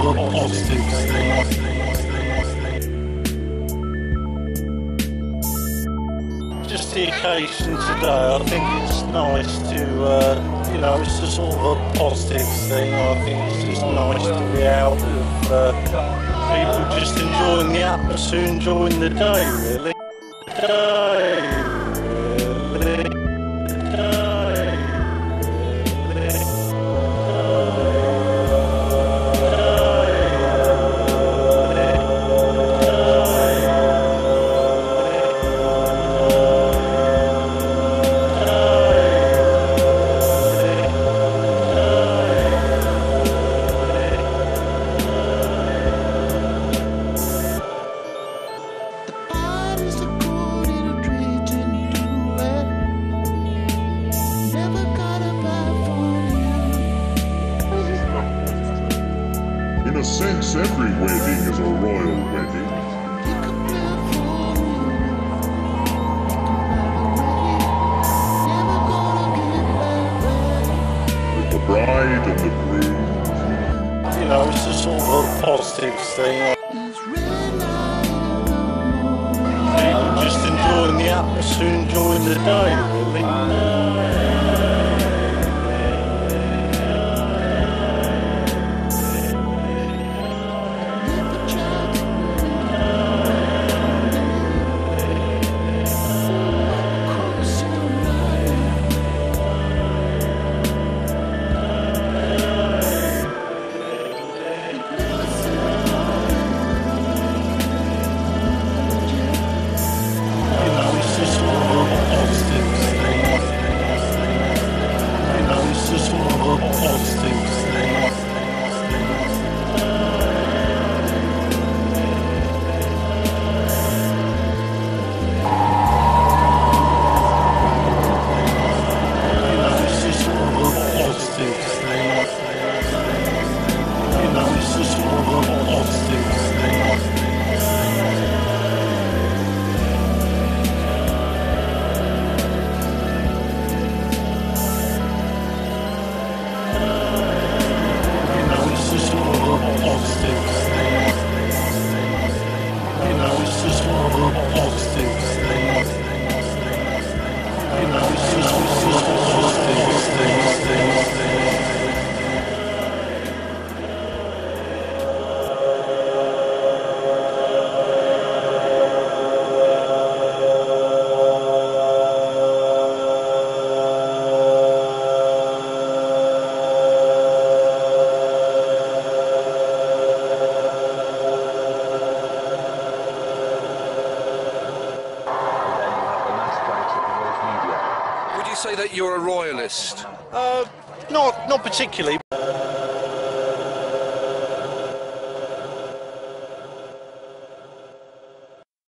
of a positive thing. Just the occasion today, I think it's nice to, you know, it's just sort of a positive thing. I think it's just nice to be out with people just enjoying the atmosphere, enjoying the day, really. In a sense, every wedding is a royal wedding. With the bride and the groom. You know, it's just sort of a positive thing. People just enjoying the atmosphere, enjoying the day, really. Would you say that you're a royalist? Not particularly.